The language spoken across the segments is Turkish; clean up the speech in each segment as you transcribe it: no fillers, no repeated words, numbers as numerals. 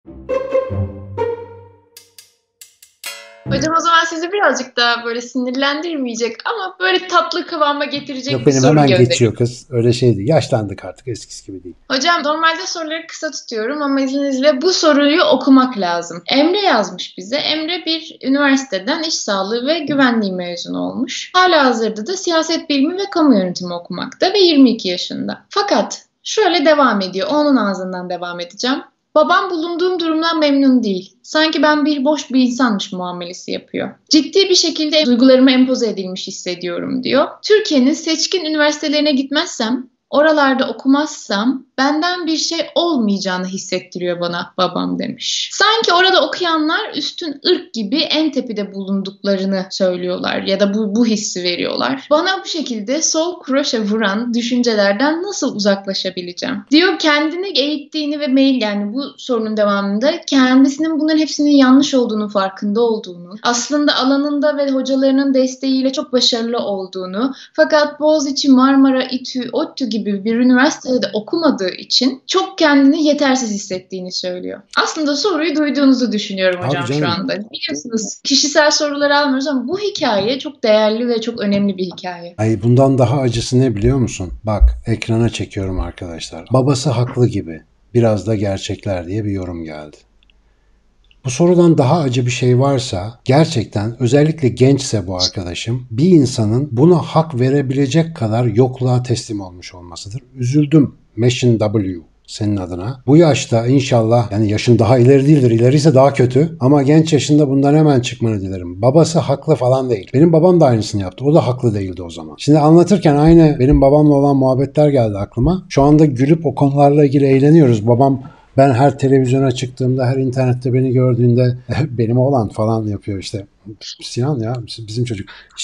Hocam o zaman sizi birazcık daha böyle sinirlendirmeyecek ama böyle tatlı kıvama getirecek Yok, bir benim soru hemen göndereyim. geçiyor kız. Öyle şeydi. Yaşlandık artık, eskisi gibi değil. Hocam normalde soruları kısa tutuyorum ama izninizle bu soruyu okumak lazım. Emre yazmış bize. Emre bir üniversiteden iş sağlığı ve güvenliği mezunu olmuş. Halihazırda da siyaset bilimi ve kamu yönetimi okumakta ve 22 yaşında. Fakat şöyle devam ediyor. Onun ağzından devam edeceğim. Babam bulunduğum durumdan memnun değil. Sanki ben bir boş bir insanmış muamelesi yapıyor. Ciddi bir şekilde duygularıma empoze edilmiş hissediyorum diyor. Türkiye'nin seçkin üniversitelerine gitmezsem, oralarda okumazsam benden bir şey olmayacağını hissettiriyor bana babam demiş. Sanki orada okuyanlar üstün ırk gibi en tepede bulunduklarını söylüyorlar ya da bu hissi veriyorlar. Bana bu şekilde sol kroşe vuran düşüncelerden nasıl uzaklaşabileceğim? Diyor kendini eğittiğini ve yani bu sorunun devamında kendisinin bunların hepsinin yanlış olduğunu farkında olduğunu, aslında alanında ve hocalarının desteğiyle çok başarılı olduğunu, fakat Boğaziçi, Marmara, İTÜ, ODTÜ gibi bir üniversitede okumadığı için çok kendini yetersiz hissettiğini söylüyor. Aslında soruyu duyduğunuzu düşünüyorum Tabii hocam şu canım. anda. Biliyorsunuz kişisel soruları almıyoruz ama bu hikaye çok değerli ve çok önemli bir hikaye. Ay, bundan daha acısı ne biliyor musun? Bak, ekrana çekiyorum arkadaşlar. Babası haklı gibi. Biraz da gerçekler diye bir yorum geldi. Bu sorudan daha acı bir şey varsa, gerçekten özellikle gençse bu arkadaşım, bir insanın buna hak verebilecek kadar yokluğa teslim olmuş olmasıdır. Üzüldüm Machine W senin adına. Bu yaşta inşallah, yani yaşın daha ileri değildir, ileriyse daha kötü, ama genç yaşında bundan hemen çıkmanı dilerim. Babası haklı falan değil. Benim babam da aynısını yaptı. O da haklı değildi o zaman. Şimdi anlatırken aynı benim babamla olan muhabbetler geldi aklıma. Şu anda gülüp o konularla ilgili eğleniyoruz. Ben her televizyona çıktığımda, her internette beni gördüğünde benim oğlan falan yapıyor işte. Sinan ya, bizim çocuk.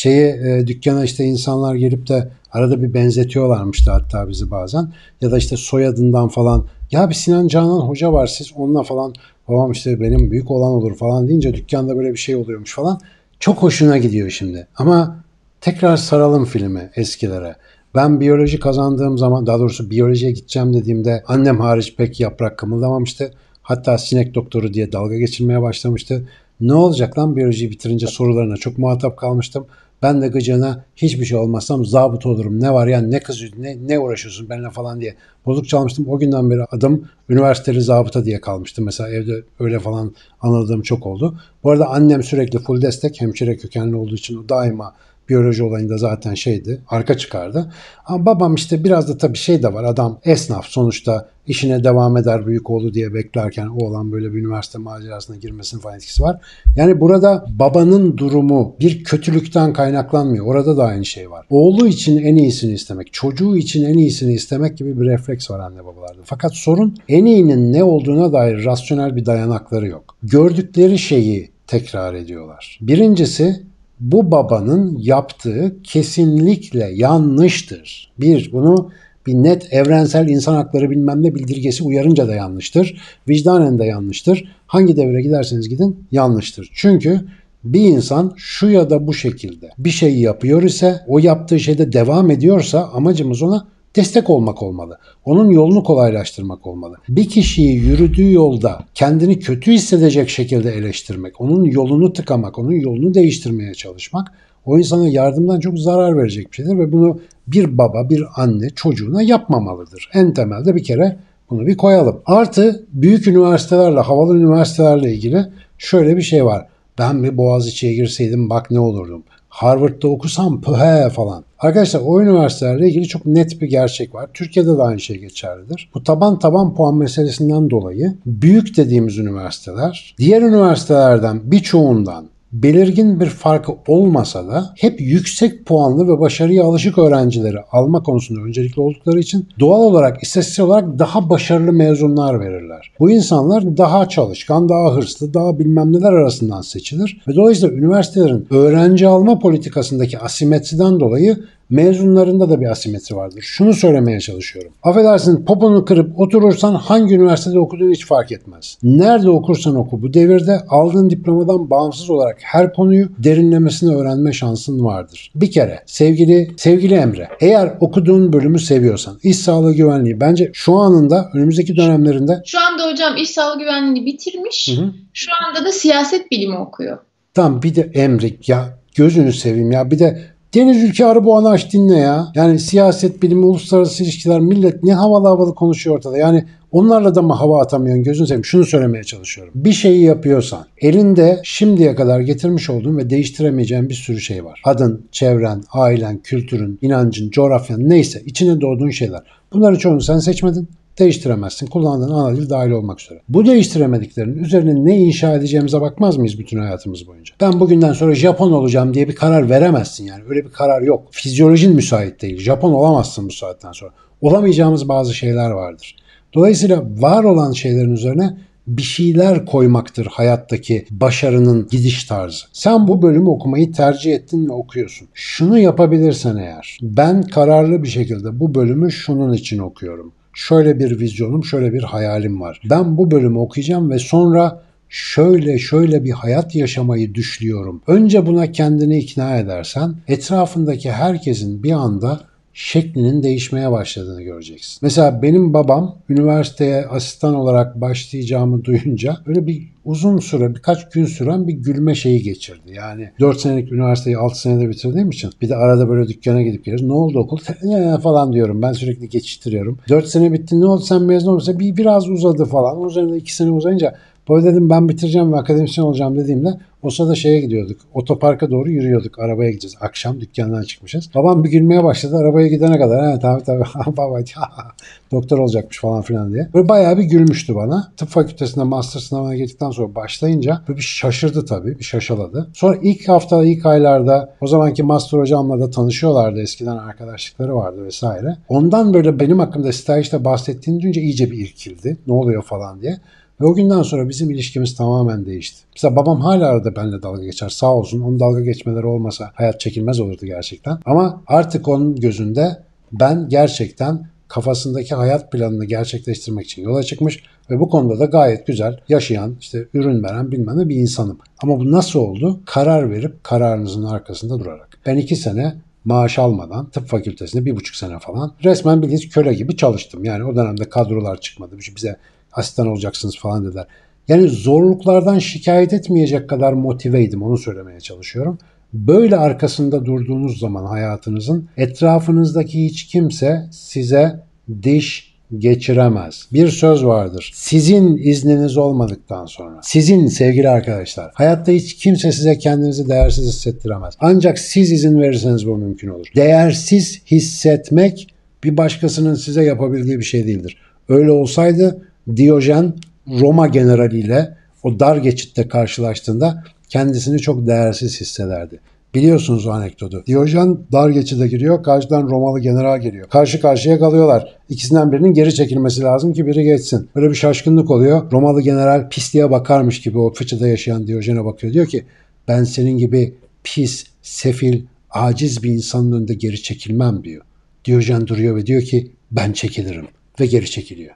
Dükkana işte insanlar gelip de arada bir benzetiyorlarmıştı hatta bizi bazen. Ya da işte soyadından falan. Ya bir Sinan Canan Hoca var, siz onunla falan. Babam işte benim büyük olan olur falan deyince dükkanda böyle bir şey oluyormuş falan. Çok hoşuna gidiyor şimdi. Ama tekrar saralım filmi eskilere. Ben biyoloji kazandığım zaman, daha doğrusu biyolojiye gideceğim dediğimde annem hariç pek yaprak kımıldamamıştı. Hatta sinek doktoru diye dalga geçirmeye başlamıştı. Ne olacak lan biyolojiyi bitirince sorularına çok muhatap kalmıştım. Ben de gıcığına hiçbir şey olmazsam zabıt olurum. Ne var ya, ne kızıyorsun, ne uğraşıyorsun benimle falan diye bozuk çalmıştım. O günden beri adım üniversiteli zabıta diye kalmıştı. Mesela evde öyle falan anıldığım çok oldu. Bu arada annem sürekli full destek, hemşire kökenli olduğu için o daima biyoloji olayında zaten arka çıkardı. Ama babam işte biraz da tabii şey de var, adam esnaf sonuçta, işine devam eder büyük oğlu diye beklerken oğlan böyle bir üniversite macerasına girmesinin falan etkisi var. Yani burada babanın durumu bir kötülükten kaynaklanmıyor. Orada da aynı şey var. Oğlu için en iyisini istemek, çocuğu için en iyisini istemek gibi bir refleks var anne babalarda. Fakat sorun, en iyinin ne olduğuna dair rasyonel bir dayanakları yok. Gördükleri şeyi tekrar ediyorlar. Birincisi, bu babanın yaptığı kesinlikle yanlıştır. Bunu bir net evrensel insan hakları bilmem ne bildirgesi uyarınca da yanlıştır. Vicdanen de yanlıştır. Hangi devre giderseniz gidin yanlıştır. Çünkü bir insan şu ya da bu şekilde bir şey yapıyor ise, o yaptığı şeyde devam ediyorsa, amacımız ona destek olmak olmalı. Onun yolunu kolaylaştırmak olmalı. Bir kişiyi yürüdüğü yolda kendini kötü hissedecek şekilde eleştirmek, onun yolunu tıkamak, onun yolunu değiştirmeye çalışmak o insana yardımdan çok zarar verecek bir şeydir ve bunu bir baba, bir anne çocuğuna yapmamalıdır. En temelde bir kere bunu bir koyalım. Artı büyük üniversitelerle, havalı üniversitelerle ilgili şöyle bir şey var. Ben bir Boğaziçi'ye girseydim bak ne olurdum. Harvard'da okusam pöhe falan. Arkadaşlar, o üniversitelerle ilgili çok net bir gerçek var. Türkiye'de de aynı şey geçerlidir. Bu taban puan meselesinden dolayı büyük dediğimiz üniversiteler diğer üniversitelerden birçoğundan belirgin bir farkı olmasa da hep yüksek puanlı ve başarıya alışık öğrencileri alma konusunda öncelikli oldukları için doğal olarak, istatistiksel olarak daha başarılı mezunlar verirler. Bu insanlar daha çalışkan, daha hırslı, daha bilmem neler arasından seçilir ve dolayısıyla üniversitelerin öğrenci alma politikasındaki asimetriden dolayı Mezunlarında da bir asimetri vardır. Şunu söylemeye çalışıyorum. Affedersin, poponu kırıp oturursan hangi üniversitede okuduğun hiç fark etmez. Nerede okursan oku, bu devirde aldığın diplomadan bağımsız olarak her konuyu derinlemesine öğrenme şansın vardır. Bir kere sevgili Emre, eğer okuduğun bölümü seviyorsan, iş sağlığı güvenliği bence şu anında, önümüzdeki dönemlerinde... Şu anda hocam iş sağlığı güvenliğini bitirmiş. Hı. Şu anda da siyaset bilimi okuyor. Tamam, bir de Emre ya, gözünü seveyim ya, bir de Deniz Ülke Arıboğan'ı aç dinle ya. Yani siyaset bilimi, uluslararası ilişkiler, millet ne havalı konuşuyor ortada. Yani onlarla da mı hava atamıyorsun, gözünü seveyim. Şunu söylemeye çalışıyorum. Bir şeyi yapıyorsan elinde şimdiye kadar getirmiş olduğun ve değiştiremeyeceğin bir sürü şey var. Adın, çevren, ailen, kültürün, inancın, coğrafyan, neyse içine doğduğun şeyler. Bunların çoğunu sen seçmedin. Değiştiremezsin. Kullandığın ana dil dahil olmak üzere. Bu değiştiremediklerinin üzerine ne inşa edeceğimize bakmaz mıyız bütün hayatımız boyunca? Ben bugünden sonra Japon olacağım diye bir karar veremezsin yani. Öyle bir karar yok. Fizyolojin müsait değil. Japon olamazsın bu saatten sonra. Olamayacağımız bazı şeyler vardır. Dolayısıyla var olan şeylerin üzerine bir şeyler koymaktır hayattaki başarının gidiş tarzı. Sen bu bölümü okumayı tercih ettin ve okuyorsun. Şunu yapabilirsen eğer, ben kararlı bir şekilde bu bölümü şunun için okuyorum. Şöyle bir vizyonum, şöyle bir hayalim var. Ben bu bölümü okuyacağım ve sonra şöyle bir hayat yaşamayı düşlüyorum. Önce buna kendini ikna edersen, etrafındaki herkesin bir anda şeklinin değişmeye başladığını göreceksin. Mesela benim babam üniversiteye asistan olarak başlayacağımı duyunca öyle bir uzun süre, birkaç gün süren bir gülme şeyi geçirdi. Yani 4 senelik üniversiteyi 6 senede bitirdiğim için bir de arada böyle dükkana gidip geliyoruz. Ne oldu okul? Falan diyorum. Ben sürekli geçiştiriyorum. 4 sene bitti, ne oldu, sen mezun olursa biraz uzadı falan. O üzerinde 2 sene uzayınca böyle dedim, ben bitireceğim ve akademisyen olacağım dediğimde o sırada şeye gidiyorduk. Otoparka doğru yürüyorduk. Arabaya gideceğiz. Akşam dükkandan çıkmışız. Babam bir gülmeye başladı. Arabaya gidene kadar. Tabii. Baba doktor olacakmış falan filan diye. Böyle bayağı bir gülmüştü bana. Tıp fakültesinde master sınavına girdikten sonra başlayınca böyle bir şaşırdı tabii. Bir şaşaladı. Sonra ilk aylarda o zamanki master hocamla da tanışıyorlardı. Eskiden arkadaşlıkları vardı vesaire. Ondan böyle benim hakkımda stajda bahsettiğini duyunca iyice bir irkildi. Ne oluyor falan diye. Ve o günden sonra bizim ilişkimiz tamamen değişti. Mesela babam hala arada benimle dalga geçer. Sağ olsun, onun dalga geçmeleri olmasa hayat çekilmez olurdu gerçekten. Ama artık onun gözünde ben gerçekten kafasındaki hayat planını gerçekleştirmek için yola çıkmış ve bu konuda da gayet güzel yaşayan, işte ürün veren bilmem ne bir insanım. Ama bu nasıl oldu? Karar verip kararınızın arkasında durarak. Ben 2 sene maaş almadan tıp fakültesinde 1,5 sene falan resmen bildiğiniz köle gibi çalıştım. Yani o dönemde kadrolar çıkmadı. Bize asistan olacaksınız falan dediler. Yani zorluklardan şikayet etmeyecek kadar motiveydim, onu söylemeye çalışıyorum. Böyle arkasında durduğunuz zaman hayatınızın, etrafınızdaki hiç kimse size diş geçiremez. Bir söz vardır. Sizin izniniz olmadıktan sonra, sizin sevgili arkadaşlar, hayatta hiç kimse size kendinizi değersiz hissettiremez. Ancak siz izin verirseniz bu mümkün olur. Değersiz hissetmek bir başkasının size yapabildiği bir şey değildir. Öyle olsaydı Diyojen Roma generaliyle o dar geçitte karşılaştığında kendisini çok değersiz hissederdi. Biliyorsunuz o anekdotu. Diyojen dar geçide giriyor, karşıdan Romalı general geliyor. Karşı karşıya kalıyorlar. İkisinden birinin geri çekilmesi lazım ki biri geçsin. Böyle bir şaşkınlık oluyor. Romalı general pisliğe bakarmış gibi o fıçıda yaşayan Diyojen'e bakıyor. Diyor ki, ben senin gibi pis, sefil, aciz bir insanın önünde geri çekilmem diyor. Diyojen duruyor ve diyor ki, ben çekilirim ve geri çekiliyor.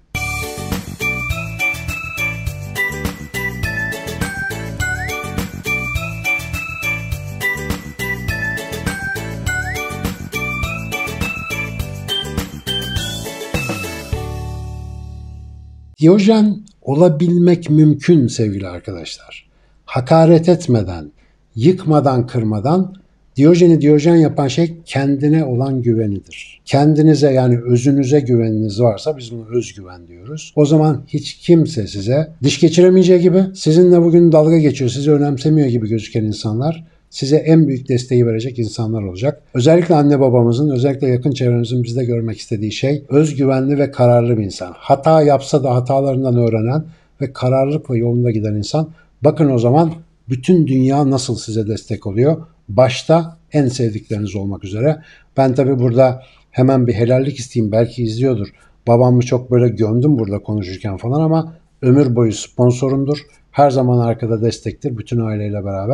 Diyojen olabilmek mümkün sevgili arkadaşlar. Hakaret etmeden, yıkmadan, kırmadan Diyojen'i Diyojen yapan şey kendine olan güvenidir. Kendinize, yani özünüze güveniniz varsa biz buna özgüven diyoruz. O zaman hiç kimse size diş geçiremeyeceği gibi, sizinle bugün dalga geçiyor, sizi önemsemiyor gibi gözüken insanlar size en büyük desteği verecek insanlar olacak. Özellikle anne babamızın, özellikle yakın çevremizin bizde görmek istediği şey özgüvenli ve kararlı bir insan. Hata yapsa da hatalarından öğrenen ve kararlılıkla yolunda giden insan. Bakın o zaman bütün dünya nasıl size destek oluyor. Başta en sevdikleriniz olmak üzere. Ben tabii burada hemen bir helallik isteyeyim, belki izliyordur. Babamı çok böyle gömdüm burada konuşurken falan ama ömür boyu sponsorumdur. Her zaman arkada destektir bütün aileyle beraber.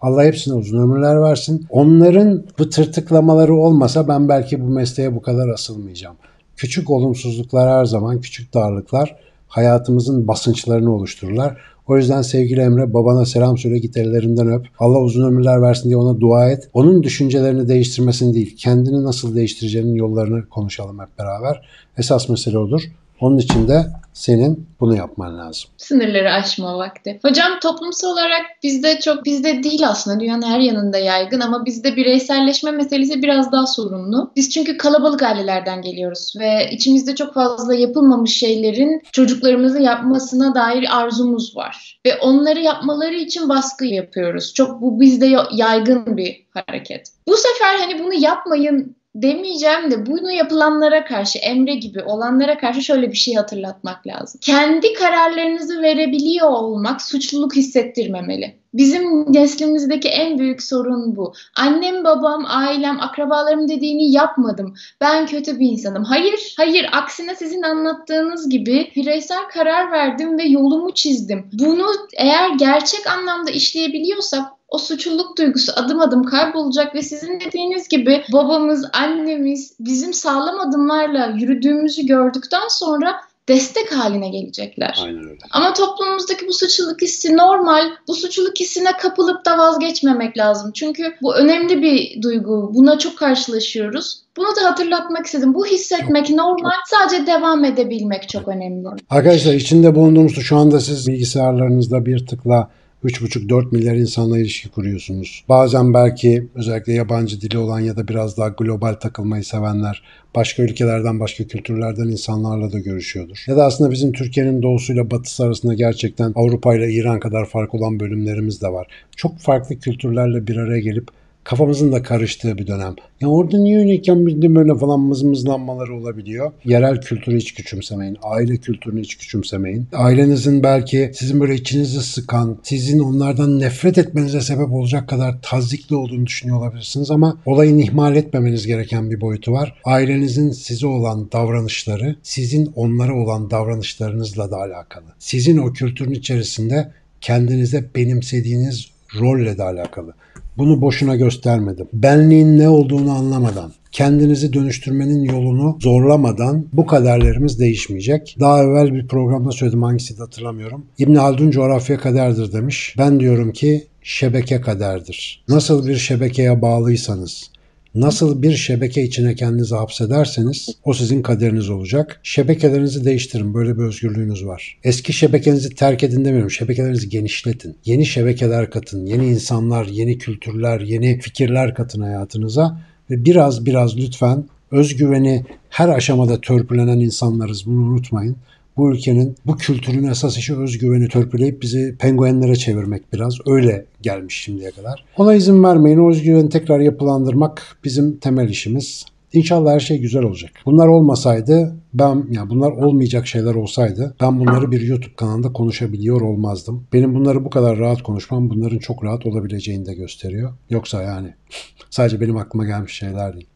Allah hepsine uzun ömürler versin. Onların bu tırtıklamaları olmasa ben belki bu mesleğe bu kadar asılmayacağım. Küçük olumsuzluklar her zaman, küçük darlıklar hayatımızın basınçlarını oluştururlar. O yüzden sevgili Emre, babana selam söyle, git ellerinden öp. Allah uzun ömürler versin diye ona dua et. Onun düşüncelerini değiştirmesini değil, kendini nasıl değiştireceğinin yollarını konuşalım hep beraber. Esas mesele odur. Onun için de senin bunu yapman lazım. Sınırları aşma vakti. Hocam, toplumsal olarak bizde değil aslında, dünyanın her yanında yaygın ama bizde bireyselleşme meselesi biraz daha sorunlu. Biz çünkü kalabalık ailelerden geliyoruz ve içimizde çok fazla yapılmamış şeylerin çocuklarımızın yapmasına dair arzumuz var. Ve onları yapmaları için baskı yapıyoruz. Bu bizde yaygın bir hareket. Bu sefer hani bunu yapmayın demeyeceğim de bunu yapılanlara karşı, Emre gibi olanlara karşı şöyle bir şey hatırlatmak lazım. Kendi kararlarınızı verebiliyor olmak suçluluk hissettirmemeli. Bizim neslimizdeki en büyük sorun bu. Annem, babam, ailem, akrabalarım dediğini yapmadım. Ben kötü bir insanım. Hayır, hayır. Aksine sizin anlattığınız gibi bireysel karar verdim ve yolumu çizdim. Bunu eğer gerçek anlamda işleyebiliyorsak o suçluluk duygusu adım adım kaybolacak ve sizin dediğiniz gibi babamız, annemiz bizim sağlam adımlarla yürüdüğümüzü gördükten sonra destek haline gelecekler. Aynen öyle. Ama toplumumuzdaki bu suçluluk hissi normal. Bu suçluluk hissine kapılıp da vazgeçmemek lazım. Çünkü bu önemli bir duygu. Buna çok karşılaşıyoruz. Bunu da hatırlatmak istedim. Bu hissetmek normal. Sadece devam edebilmek çok önemli. Arkadaşlar, içinde bulunduğumuz şu anda siz bilgisayarlarınızda bir tıkla 3,5-4 milyar insanla ilişki kuruyorsunuz. Bazen belki özellikle yabancı dili olan ya da biraz daha global takılmayı sevenler başka ülkelerden, başka kültürlerden insanlarla da görüşüyordur. Ya da aslında bizim Türkiye'nin doğusuyla batısı arasında gerçekten Avrupa ile İran kadar fark olan bölümlerimiz de var. Çok farklı kültürlerle bir araya gelip kafamızın da karıştığı bir dönem. Ya orada niye öyleyken bildim böyle falan mızmızlanmaları olabiliyor. Yerel kültürü hiç küçümsemeyin. Aile kültürünü hiç küçümsemeyin. Ailenizin belki sizin böyle içinizi sıkan, sizin onlardan nefret etmenize sebep olacak kadar tazikli olduğunu düşünüyor olabilirsiniz ama olayın ihmal etmemeniz gereken bir boyutu var. Ailenizin size olan davranışları, sizin onlara olan davranışlarınızla da alakalı. Sizin o kültürün içerisinde kendinize benimsediğiniz rolle de alakalı. Bunu boşuna göstermedim. Benliğin ne olduğunu anlamadan, kendinizi dönüştürmenin yolunu zorlamadan bu kaderlerimiz değişmeyecek. Daha evvel bir programda söyledim, hangisiydi hatırlamıyorum. İbn Haldun coğrafya kaderdir demiş. Ben diyorum ki şebeke kaderdir. Nasıl bir şebekeye bağlıysanız, nasıl bir şebeke içine kendinizi hapsederseniz o sizin kaderiniz olacak. Şebekelerinizi değiştirin. Böyle bir özgürlüğünüz var. Eski şebekenizi terk edin demiyorum. Şebekelerinizi genişletin. Yeni şebekeler katın. Yeni insanlar, yeni kültürler, yeni fikirler katın hayatınıza. Ve biraz lütfen özgüveni her aşamada törpülenen insanlarız. Bunu unutmayın. Bu ülkenin, bu kültürün esas işi özgüveni törpüleyip bizi penguenlere çevirmek biraz. Öyle gelmiş şimdiye kadar. Ona izin vermeyin. O özgüveni tekrar yapılandırmak bizim temel işimiz. İnşallah her şey güzel olacak. Bunlar olmasaydı, bunlar olmayacak şeyler olsaydı ben bunları bir YouTube kanalında konuşabiliyor olmazdım. Benim bunları bu kadar rahat konuşmam bunların çok rahat olabileceğini de gösteriyor. Yoksa yani sadece benim aklıma gelmiş şeyler değil.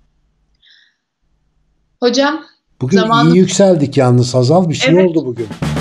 Hocam, bugün iyi yükseldik yalnız. Hazal, bir şey evet. oldu bugün.